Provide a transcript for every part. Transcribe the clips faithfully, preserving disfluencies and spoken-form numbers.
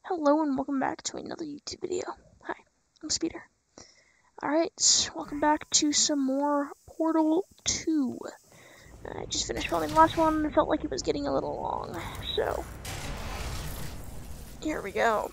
Hello and welcome back to another YouTube video. Hi, I'm Speeder. Alright, welcome back to some more Portal two. I just finished filming the last one and it felt like it was getting a little long, so here we go.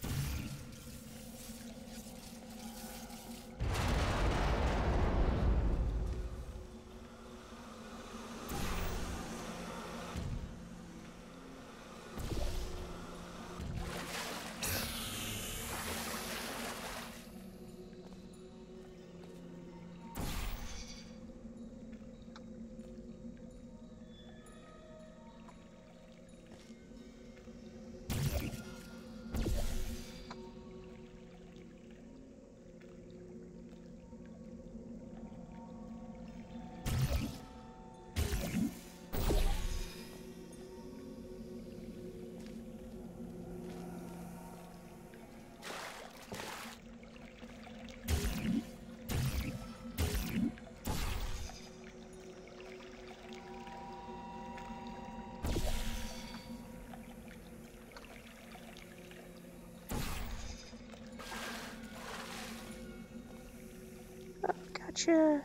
Gotcha.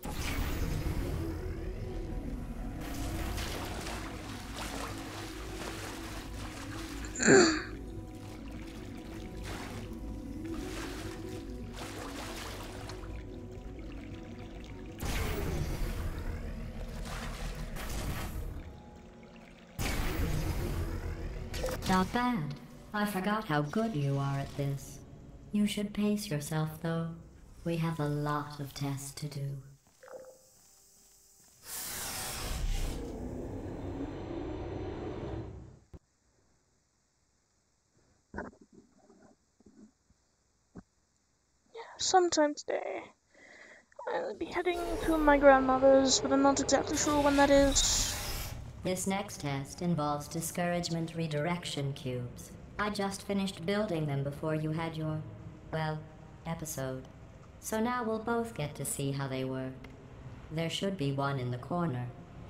Not bad. I forgot how good you are at this. You should pace yourself, though. We have a lot of tests to do. Sometime today, I'll be heading to my grandmother's, but I'm not exactly sure when that is. This next test involves discouragement redirection cubes. I just finished building them before you had your, well, episode. So now we'll both get to see how they work. There should be one in the corner.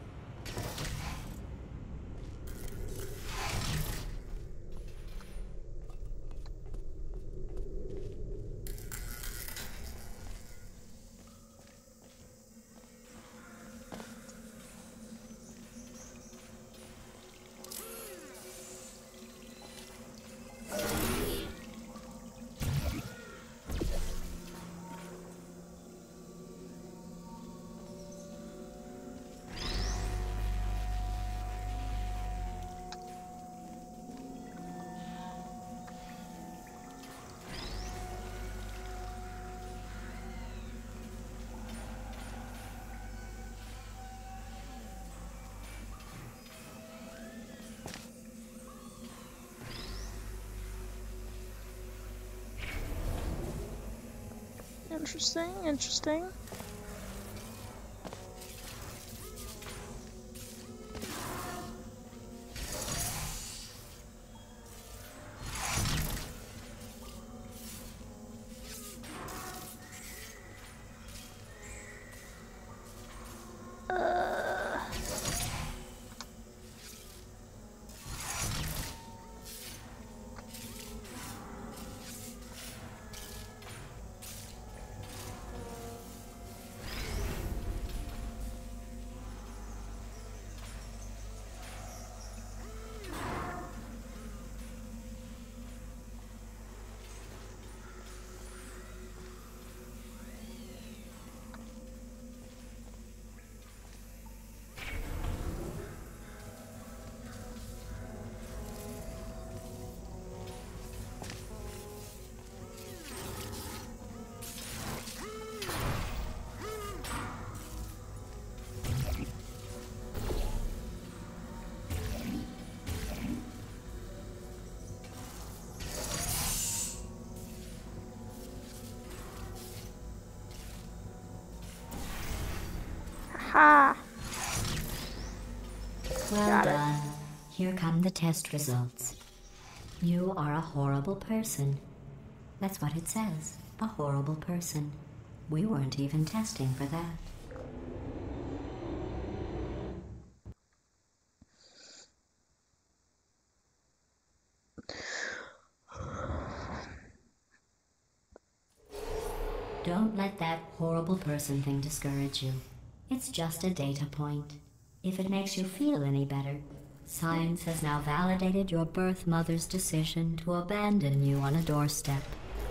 Interesting, interesting. Uh... Ha! Well Got it. done. Here come the test results. You are a horrible person. That's what it says. A horrible person. We weren't even testing for that. Don't let that horrible person thing discourage you. It's just a data point. If it makes you feel any better, science has now validated your birth mother's decision to abandon you on a doorstep.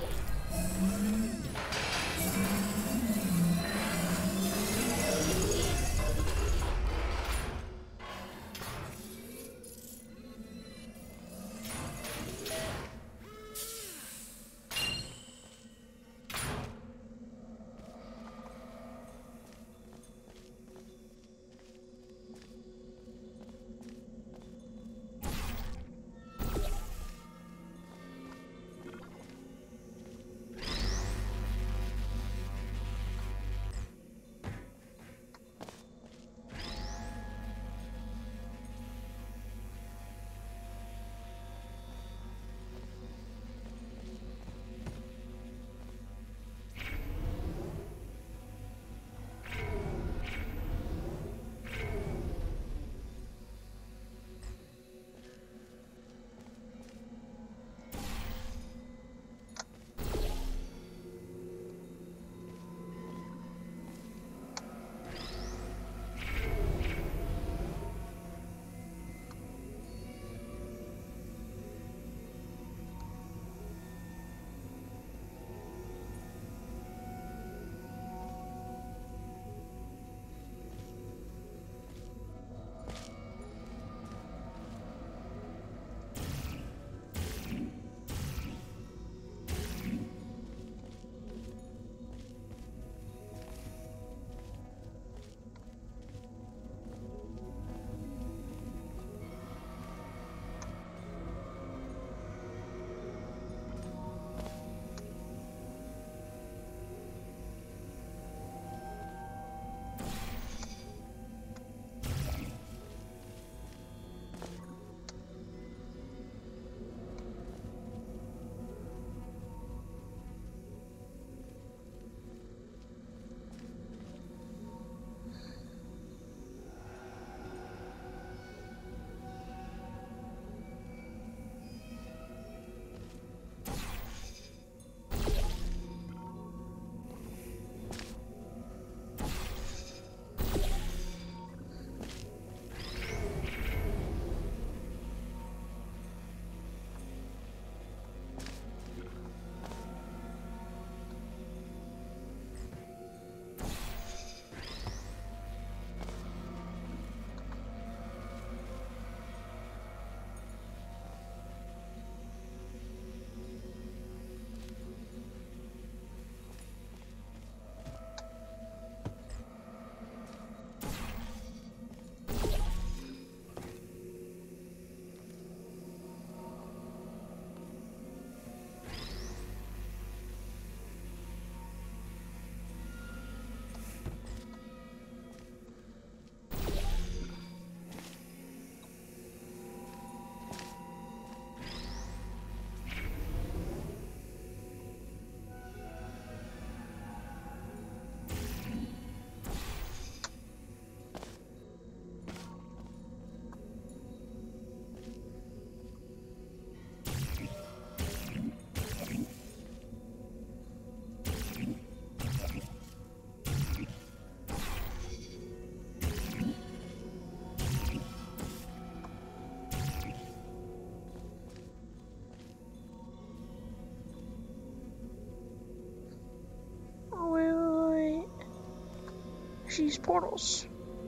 These portals.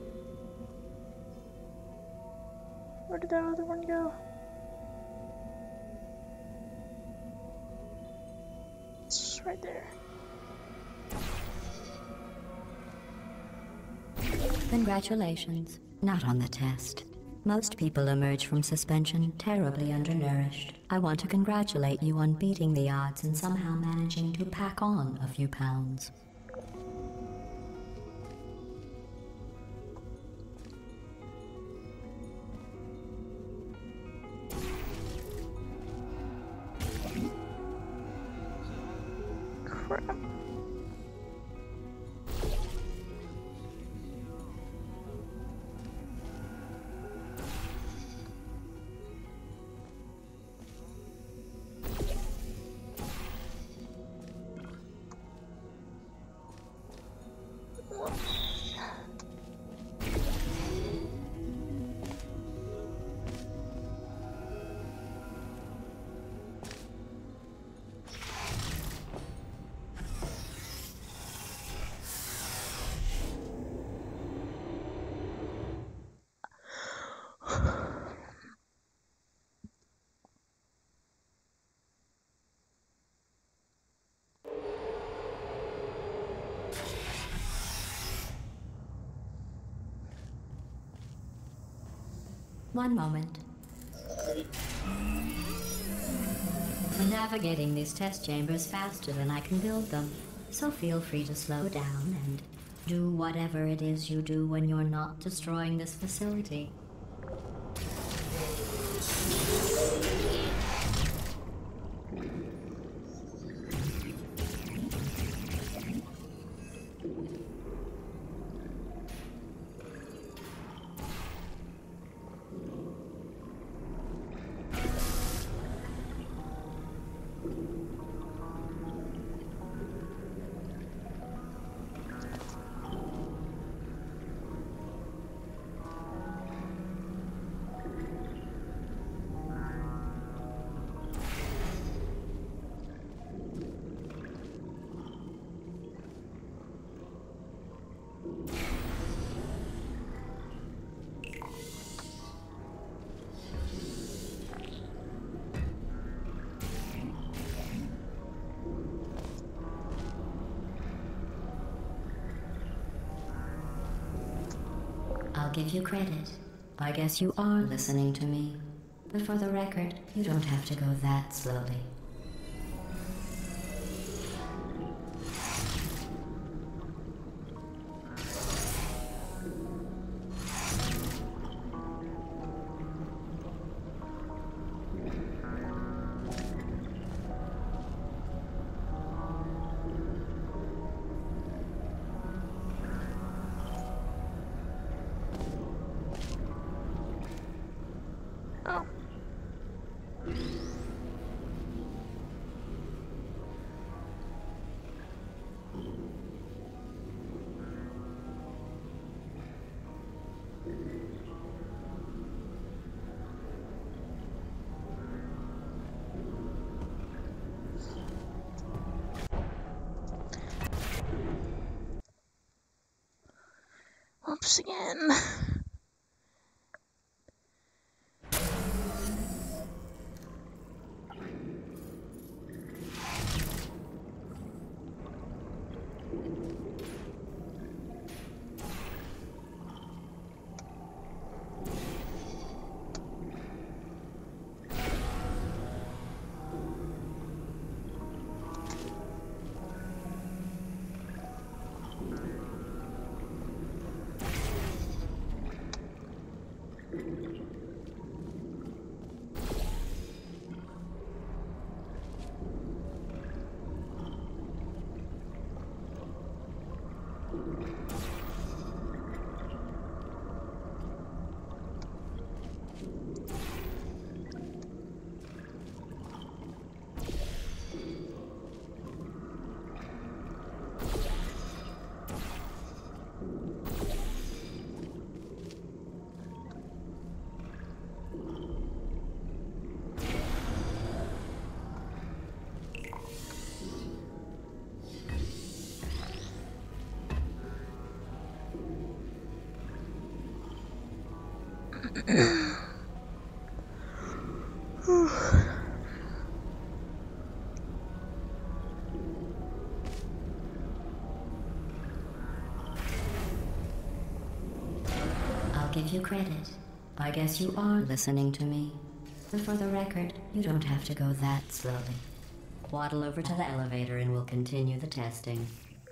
Where did that other one go? It's right there. Congratulations. Not on the test. Most people emerge from suspension terribly undernourished. I want to congratulate you on beating the odds and somehow managing to pack on a few pounds. Crap. One moment. We're navigating these test chambers faster than I can build them, so feel free to slow down and do whatever it is you do when you're not destroying this facility. I'll give you credit. I guess you are listening to me. But for the record, you don't have to go that slowly. Oh. Oops again. I'll give you credit. I guess you are listening to me. But for the record, you don't have to go that slowly. Waddle over to the elevator and we'll continue the testing.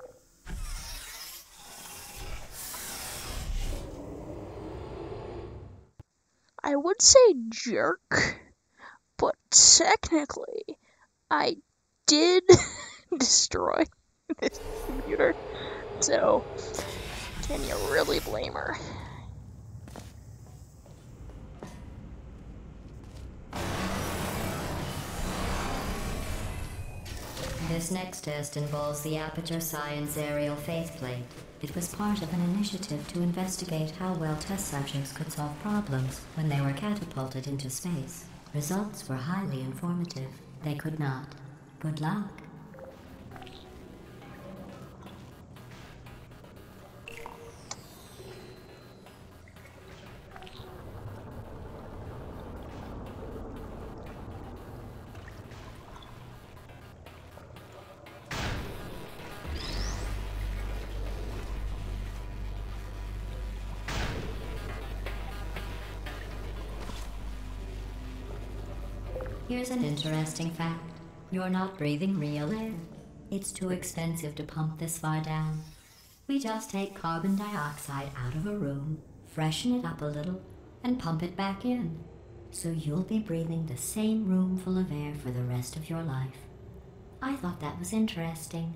I would say jerk, but technically, I did destroy this computer, so can you really blame her? This next test involves the Aperture Science Aerial Faceplate. It was part of an initiative to investigate how well test subjects could solve problems when they were catapulted into space. Results were highly informative. They could not. Good luck. Here's an interesting fact. You're not breathing real air. It's too expensive to pump this far down. We just take carbon dioxide out of a room, freshen it up a little, and pump it back in. So you'll be breathing the same room full of air for the rest of your life. I thought that was interesting.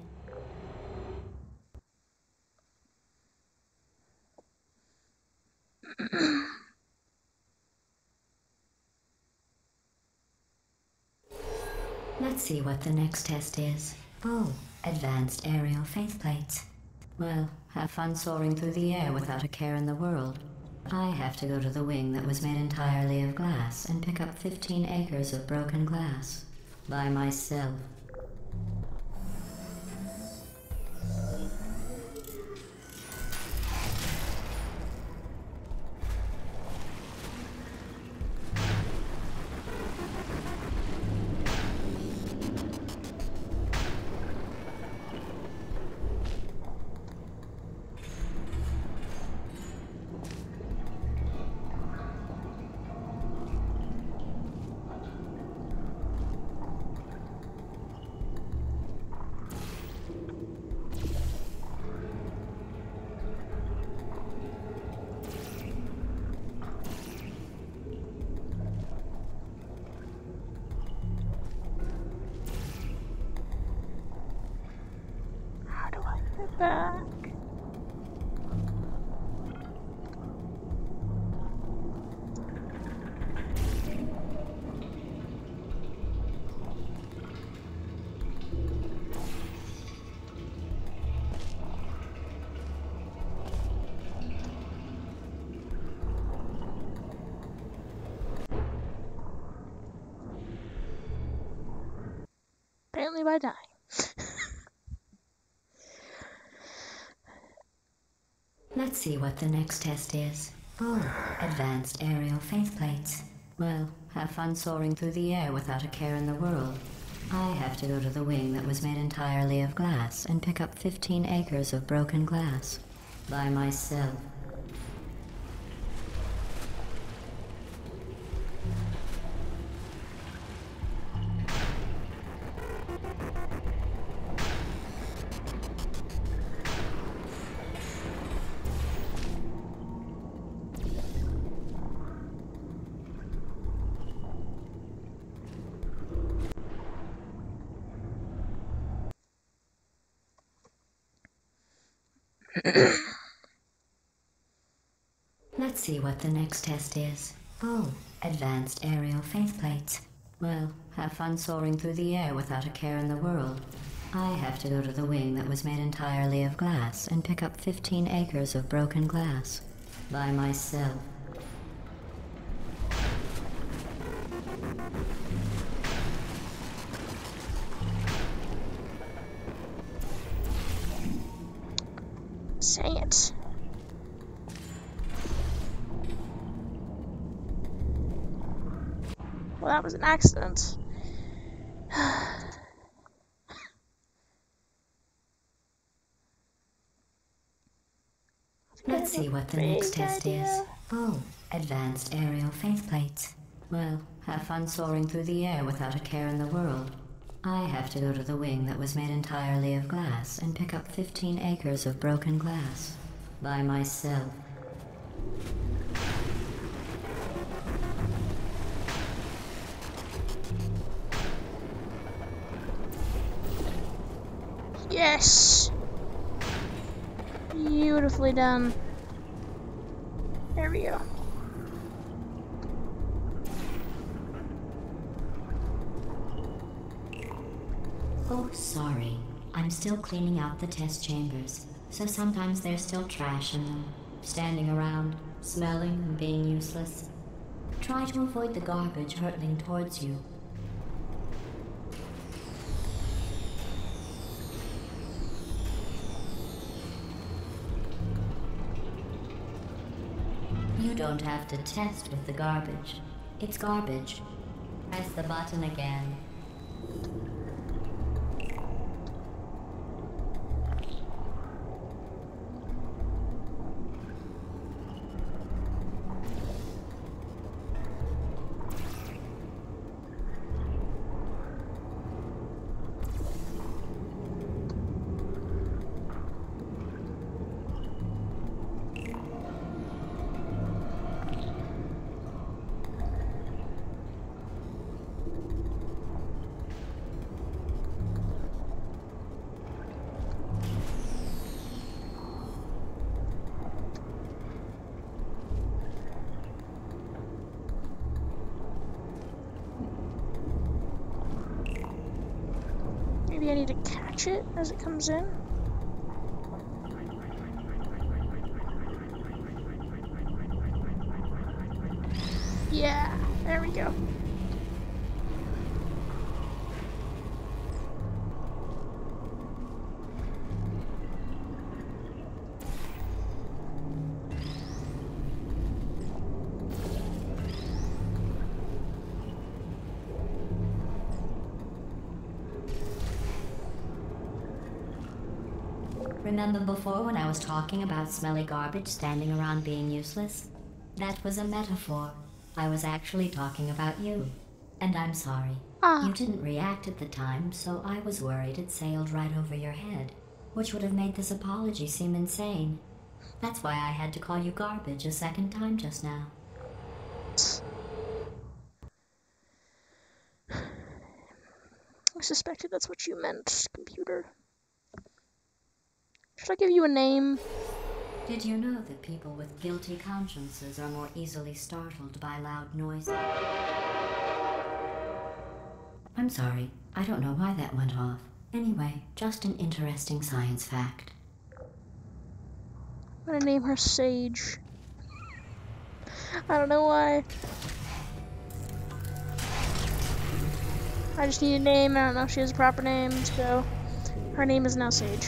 Let's see what the next test is. Oh, advanced aerial faceplates. Well, have fun soaring through the air without a care in the world. I have to go to the wing that was made entirely of glass and pick up fifteen acres of broken glass. By myself. Back. Apparently by dying. Let's see what the next test is. Oh, advanced aerial faceplates. Well, have fun soaring through the air without a care in the world. I have to go to the wing that was made entirely of glass and pick up fifteen acres of broken glass. By myself. Let's see what the next test is. Oh, advanced aerial faceplates. Well, have fun soaring through the air without a care in the world. I have to go to the wing that was made entirely of glass and pick up fifteen acres of broken glass. By myself. Say it. Well, that was an accident. Let's see what the next test is. Oh, advanced aerial faceplates. Well, have fun soaring through the air without a care in the world. I have to go to the wing that was made entirely of glass and pick up fifteen acres of broken glass. By myself. Yes! Beautifully done. There we go. Oh, sorry. I'm still cleaning out the test chambers, so sometimes there's still trash in them, standing around, smelling and being useless. Try to avoid the garbage hurtling towards you. You don't have to test with the garbage. It's garbage. Press the button again. maybe I need to catch it as it comes in. Yeah, there we go. Remember before when I was talking about smelly garbage standing around being useless? That was a metaphor. I was actually talking about you. And I'm sorry. Ah. You didn't react at the time, so I was worried it sailed right over your head, which would have made this apology seem insane. That's why I had to call you garbage a second time just now. I suspected that's what you meant, computer. Should I give you a name? Did you know that people with guilty consciences are more easily startled by loud noises? I'm sorry, I don't know why that went off. Anyway, just an interesting science fact. I'm gonna name her Sage. I don't know why. I just need a name. I don't know if she has a proper name, so her name is now Sage.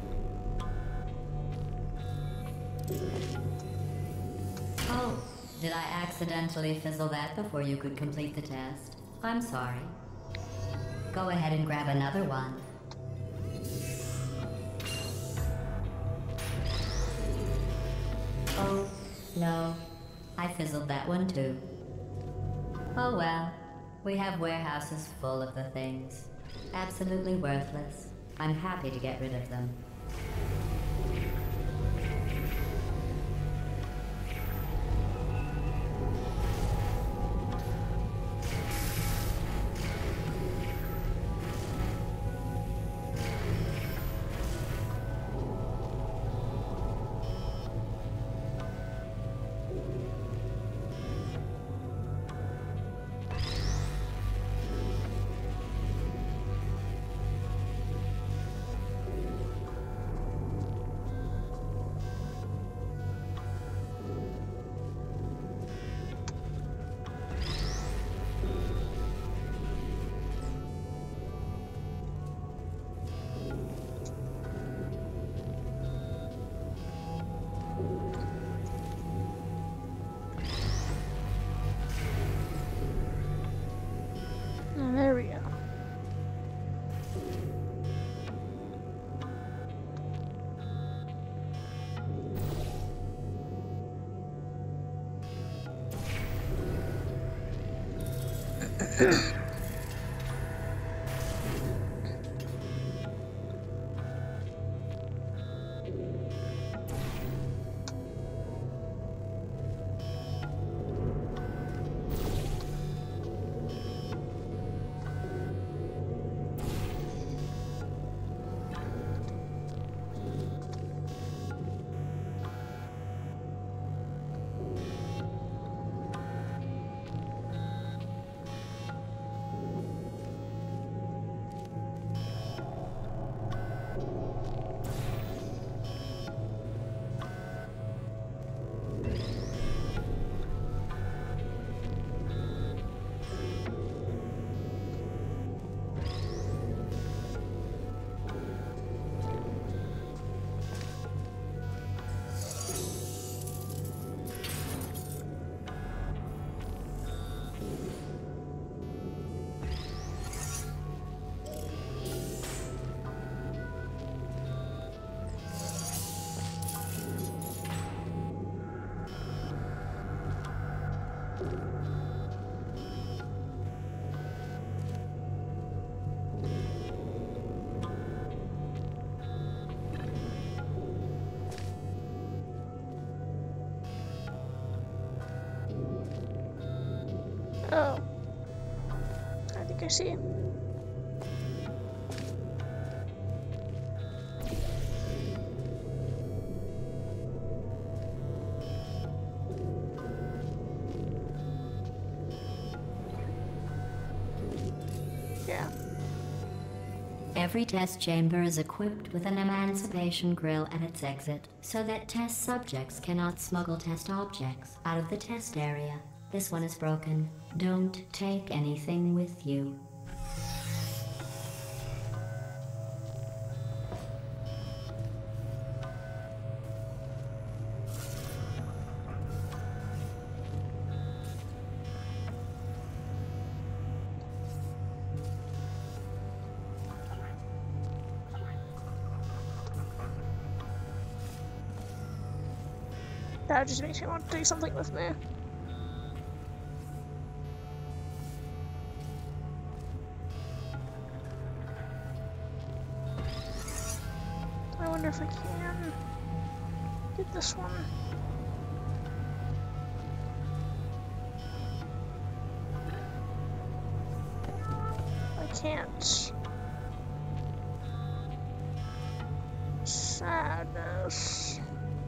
Oh, did I accidentally fizzle that before you could complete the test? I'm sorry. Go ahead and grab another one. Oh, no. I fizzled that one too. Oh well. We have warehouses full of the things. Absolutely worthless. I'm happy to get rid of them. Oh, there we go. Oh. I think I see. Yeah. Every test chamber is equipped with an emancipation grill at its exit, so that test subjects cannot smuggle test objects out of the test area. This one is broken. Don't take anything with you. That just makes me want to take something with me. I wonder if I can get this one. I can't. Sadness.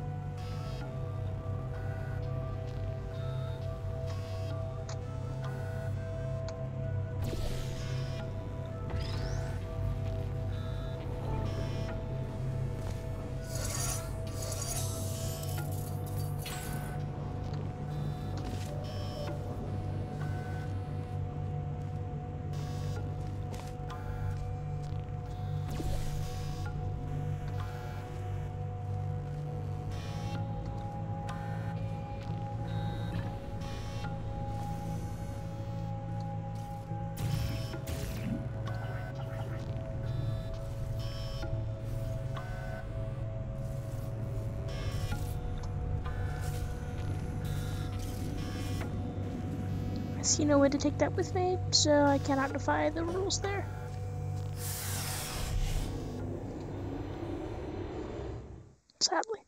I see no way to take that with me, so I cannot defy the rules there. Sadly.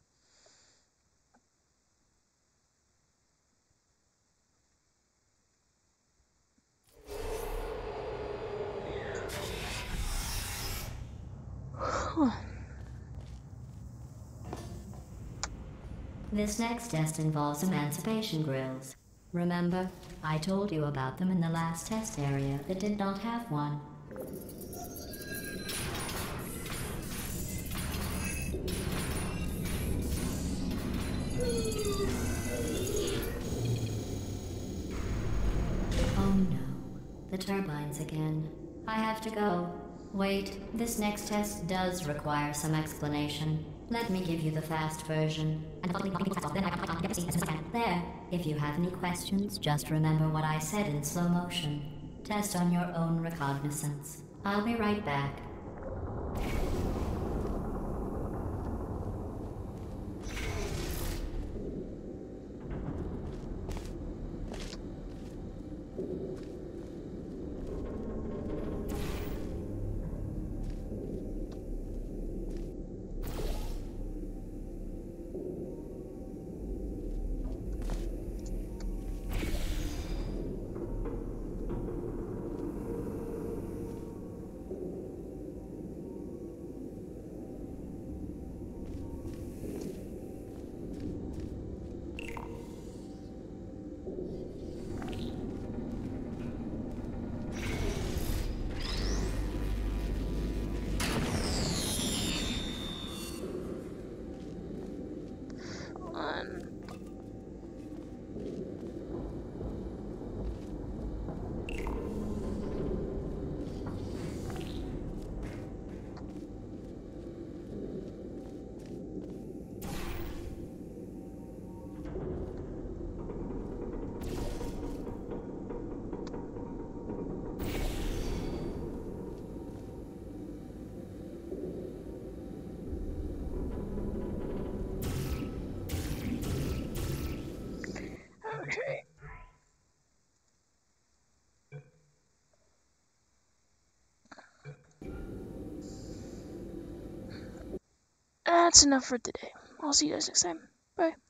This next test involves emancipation grills. Remember, I told you about them in the last test area that did not have one. Oh no, the turbines again. I have to go. Wait, this next test does require some explanation. Let me give you the fast version. There. If you have any questions, just remember what I said in slow motion. Test on your own recognizance. I'll be right back. Okay. That's enough for today. I'll see you guys next time. Bye.